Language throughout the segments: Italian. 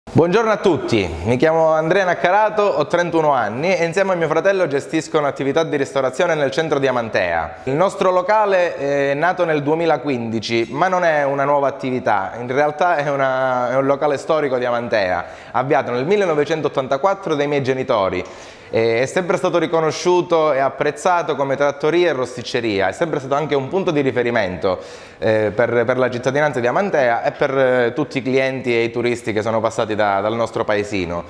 Buongiorno a tutti, mi chiamo Andrea Naccarato, ho 31 anni e insieme a mio fratello gestisco un'attività di ristorazione nel centro di Amantea. Il nostro locale è nato nel 2015, ma non è una nuova attività, in realtà è un locale storico di Amantea, avviato nel 1984 dai miei genitori. È sempre stato riconosciuto e apprezzato come trattoria e rosticceria, è sempre stato anche un punto di riferimento per la cittadinanza di Amantea e per tutti i clienti e i turisti che sono passati dal nostro paesino.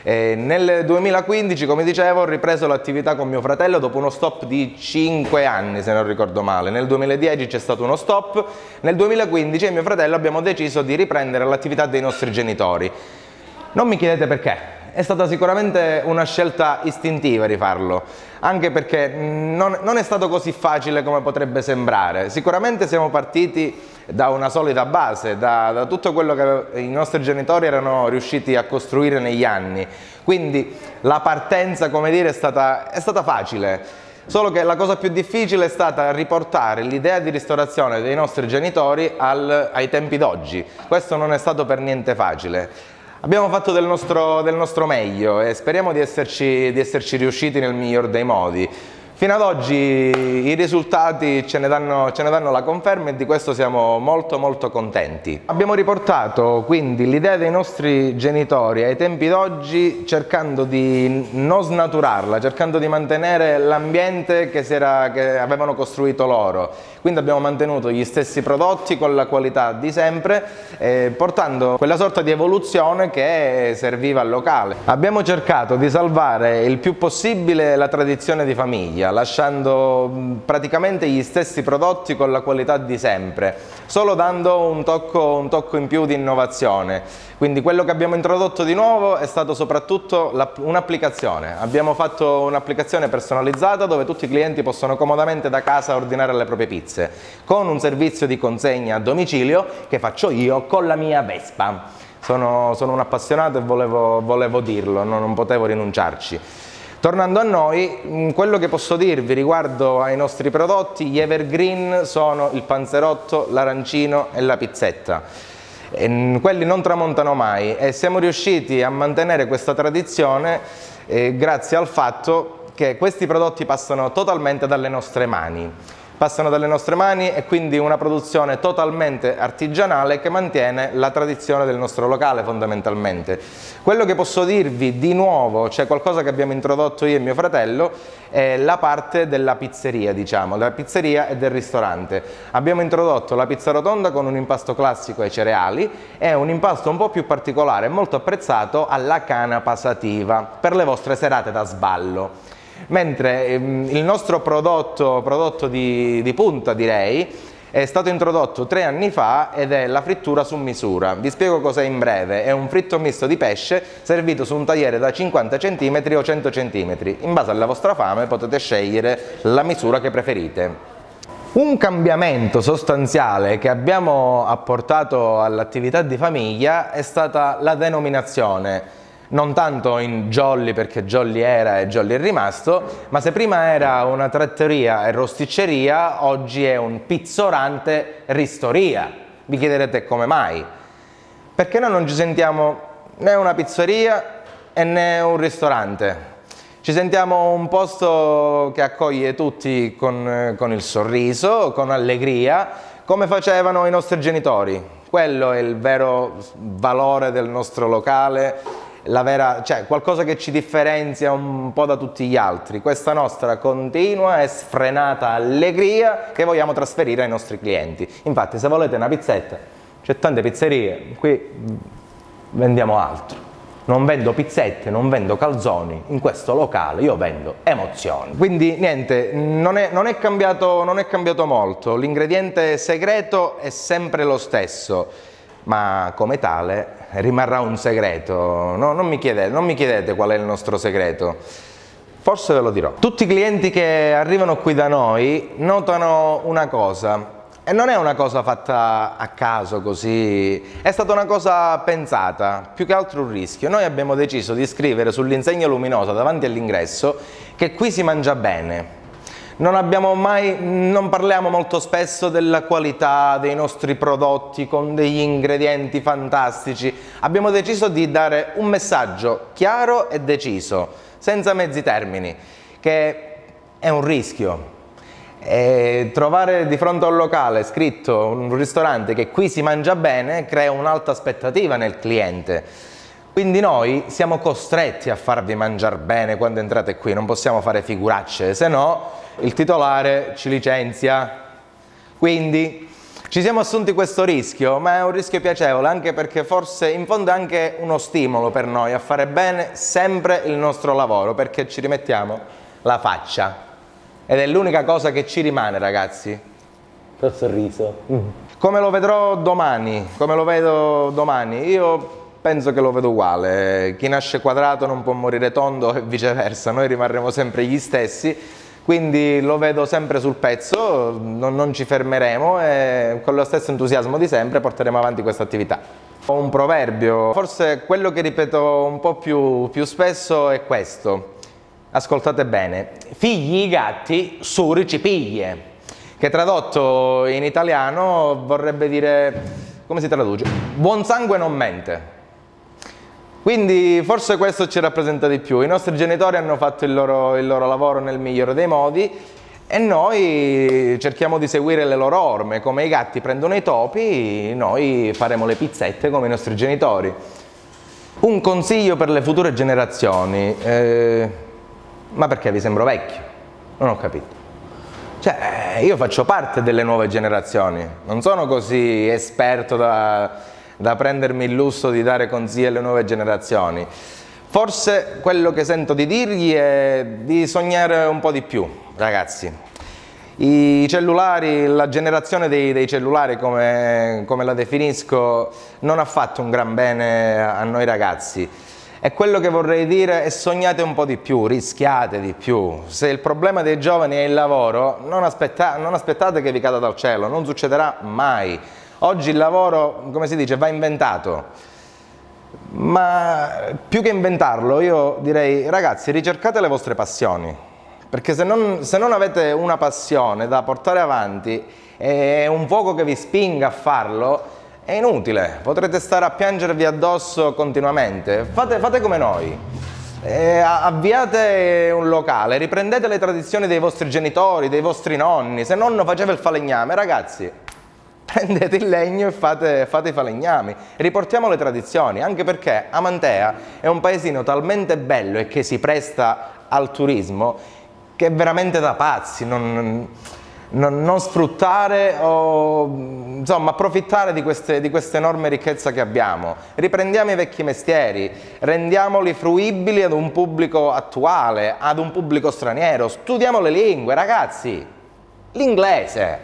Nel 2015, come dicevo, ho ripreso l'attività con mio fratello dopo uno stop di 5 anni, se non ricordo male. Nel 2010 c'è stato uno stop, nel 2015 io e mio fratello abbiamo deciso di riprendere l'attività dei nostri genitori. Non mi chiedete perché. È stata sicuramente una scelta istintiva rifarlo, anche perché non è stato così facile come potrebbe sembrare. Sicuramente siamo partiti da una solida base, da tutto quello che i nostri genitori erano riusciti a costruire negli anni, quindi la partenza, come dire, è stata facile. Solo che la cosa più difficile è stata riportare l'idea di ristorazione dei nostri genitori ai tempi d'oggi. Questo non è stato per niente facile. Abbiamo fatto del nostro meglio e speriamo di esserci riusciti nel miglior dei modi. Fino ad oggi i risultati ce ne danno la conferma e di questo siamo molto contenti. Abbiamo riportato quindi l'idea dei nostri genitori ai tempi d'oggi cercando di non snaturarla, cercando di mantenere l'ambiente che avevano costruito loro. Quindi abbiamo mantenuto gli stessi prodotti con la qualità di sempre, portando quella sorta di evoluzione che serviva al locale. Abbiamo cercato di salvare il più possibile la tradizione di famiglia, lasciando praticamente gli stessi prodotti con la qualità di sempre, solo dando un tocco in più di innovazione. Quindi quello che abbiamo introdotto di nuovo è stato soprattutto un'applicazione. Abbiamo fatto un'applicazione personalizzata dove tutti i clienti possono comodamente da casa ordinare le proprie pizze, con un servizio di consegna a domicilio che faccio io con la mia Vespa. Sono un appassionato e volevo dirlo, non potevo rinunciarci. Tornando a noi, quello che posso dirvi riguardo ai nostri prodotti, gli evergreen sono il panzerotto, l'arancino e la pizzetta. Quelli non tramontano mai e siamo riusciti a mantenere questa tradizione grazie al fatto che questi prodotti passano totalmente dalle nostre mani. Passano dalle nostre mani e quindi una produzione totalmente artigianale che mantiene la tradizione del nostro locale fondamentalmente. Quello che posso dirvi di nuovo, cioè qualcosa che abbiamo introdotto io e mio fratello, è la parte della pizzeria, diciamo, della pizzeria e del ristorante. Abbiamo introdotto la pizza rotonda con un impasto classico ai cereali e un impasto un po' più particolare e molto apprezzato alla canapa sativa per le vostre serate da sballo. Mentre il nostro prodotto di punta, direi, è stato introdotto 3 anni fa ed è la frittura su misura. Vi spiego cos'è in breve. È un fritto misto di pesce servito su un tagliere da 50 cm o 100 cm. In base alla vostra fame potete scegliere la misura che preferite. Un cambiamento sostanziale che abbiamo apportato all'attività di famiglia è stata la denominazione. Non tanto in Jolly, perché Jolly era e Jolly è rimasto, ma se prima era una trattoria e rosticceria, oggi è un pizzorante ristoria. Vi chiederete come mai? Perché noi non ci sentiamo né una pizzeria né un ristorante. Ci sentiamo un posto che accoglie tutti con il sorriso, con allegria, come facevano i nostri genitori. Quello è il vero valore del nostro locale. Cioè qualcosa che ci differenzia un po' da tutti gli altri, questa nostra continua e sfrenata allegria che vogliamo trasferire ai nostri clienti. Infatti, se volete una pizzetta, c'è tante pizzerie, qui vendiamo altro. Non vendo pizzette, non vendo calzoni, in questo locale io vendo emozioni. Quindi niente, non è cambiato molto, l'ingrediente segreto è sempre lo stesso, ma come tale rimarrà un segreto. Non mi chiedete qual è il nostro segreto, forse ve lo dirò. Tutti i clienti che arrivano qui da noi notano una cosa, e non è una cosa fatta a caso così, è stata una cosa pensata, più che altro un rischio. Noi abbiamo deciso di scrivere sull'insegna luminosa davanti all'ingresso che qui si mangia bene. Non parliamo molto spesso della qualità dei nostri prodotti con degli ingredienti fantastici. Abbiamo deciso di dare un messaggio chiaro e deciso, senza mezzi termini, che è un rischio. E trovare di fronte a un locale scritto, un ristorante, che qui si mangia bene, crea un'alta aspettativa nel cliente. Quindi noi siamo costretti a farvi mangiare bene quando entrate qui, non possiamo fare figuracce, se no il titolare ci licenzia. Quindi ci siamo assunti questo rischio, ma è un rischio piacevole, anche perché forse in fondo è anche uno stimolo per noi a fare bene sempre il nostro lavoro, perché ci rimettiamo la faccia ed è l'unica cosa che ci rimane, ragazzi. Col sorriso. Come lo vedrò domani, come lo vedo domani, io penso che lo vedo uguale. Chi nasce quadrato non può morire tondo e viceversa, noi rimarremo sempre gli stessi. Quindi lo vedo sempre sul pezzo, non ci fermeremo e con lo stesso entusiasmo di sempre porteremo avanti questa attività. Ho un proverbio, forse quello che ripeto un po' più spesso è questo. Ascoltate bene: figli i gatti, surici piglie. Che tradotto in italiano vorrebbe dire, come si traduce? Buon sangue non mente. Quindi forse questo ci rappresenta di più. I nostri genitori hanno fatto il loro lavoro nel migliore dei modi e noi cerchiamo di seguire le loro orme. Come i gatti prendono i topi, noi faremo le pizzette come i nostri genitori. Un consiglio per le future generazioni. Ma perché vi sembro vecchio? Non ho capito. Cioè, io faccio parte delle nuove generazioni, non sono così esperto da prendermi il lusso di dare consigli alle nuove generazioni. Forse quello che sento di dirgli è di sognare un po' di più, ragazzi. I cellulari, la generazione dei cellulari, come la definisco, non ha fatto un gran bene a noi ragazzi. E quello che vorrei dire è: sognate un po' di più, rischiate di più. Se il problema dei giovani è il lavoro, non aspettate che vi cada dal cielo, non succederà mai. Oggi il lavoro, come si dice, va inventato, ma più che inventarlo io direi: ragazzi, ricercate le vostre passioni, perché se non avete una passione da portare avanti e un fuoco che vi spinga a farlo, è inutile, potrete stare a piangervi addosso continuamente. Fate come noi, avviate un locale, riprendete le tradizioni dei vostri genitori, dei vostri nonni. Se nonno faceva il falegname, ragazzi, prendete il legno e fate i falegnami, riportiamo le tradizioni, anche perché Amantea è un paesino talmente bello e che si presta al turismo che è veramente da pazzi non sfruttare o insomma approfittare di questa enorme ricchezza che abbiamo. Riprendiamo i vecchi mestieri, rendiamoli fruibili ad un pubblico attuale, ad un pubblico straniero, studiamo le lingue, ragazzi, l'inglese.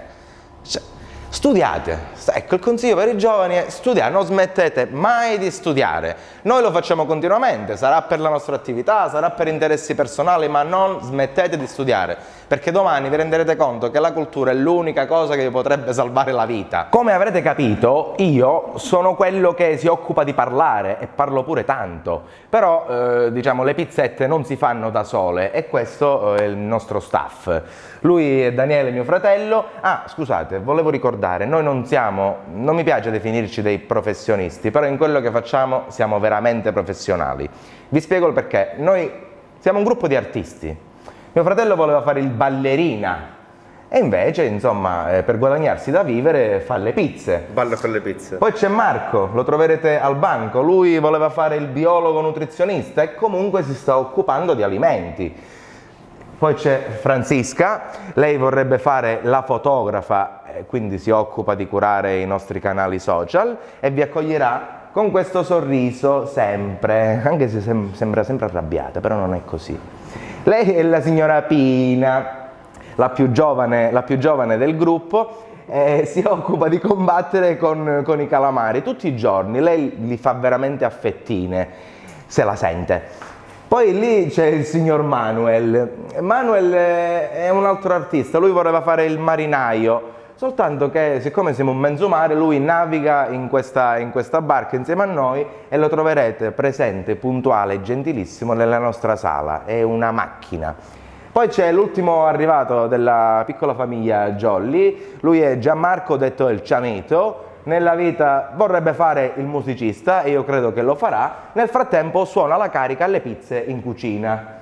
Studiate, ecco il consiglio per i giovani è studiare, non smettete mai di studiare. Noi lo facciamo continuamente, sarà per la nostra attività, sarà per interessi personali, ma non smettete di studiare, perché domani vi renderete conto che la cultura è l'unica cosa che vi potrebbe salvare la vita. Come avrete capito, io sono quello che si occupa di parlare e parlo pure tanto, però diciamo le pizzette non si fanno da sole e questo è il nostro staff. Lui è Daniele, mio fratello. Ah, scusate, volevo ricordare, noi non mi piace definirci dei professionisti, però in quello che facciamo siamo veramente professionali. Vi spiego il perché. Noi siamo un gruppo di artisti. Mio fratello voleva fare il ballerina e invece, insomma, per guadagnarsi da vivere fa le pizze. Balla per le pizze. Poi c'è Marco, lo troverete al banco, lui voleva fare il biologo nutrizionista e comunque si sta occupando di alimenti. Poi c'è Francisca, lei vorrebbe fare la fotografa, quindi si occupa di curare i nostri canali social e vi accoglierà con questo sorriso sempre, anche se sembra sempre arrabbiata, però non è così. Lei è la signora Pina, la più giovane del gruppo, si occupa di combattere con i calamari tutti i giorni. Lei li fa veramente a fettine, se la sente. Poi lì c'è il signor Manuel. Manuel è un altro artista, lui voleva fare il marinaio, soltanto che siccome siamo un mezzo mare lui naviga in questa barca insieme a noi e lo troverete presente, puntuale e gentilissimo nella nostra sala, è una macchina. Poi c'è l'ultimo arrivato della piccola famiglia Jolly, lui è Gianmarco, detto il Ciameto. Nella vita vorrebbe fare il musicista e io credo che lo farà. Nel frattempo suona la carica alle pizze in cucina.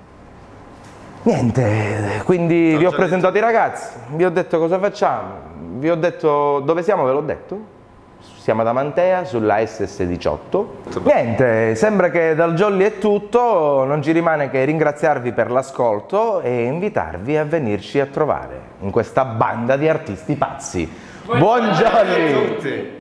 Niente, quindi vi ho presentato i ragazzi, vi ho detto cosa facciamo, vi ho detto dove siamo, ve l'ho detto? Siamo ad Amantea sulla SS18. Niente, sembra che dal Jolly è tutto, non ci rimane che ringraziarvi per l'ascolto e invitarvi a venirci a trovare in questa banda di artisti pazzi. Buon Jolly!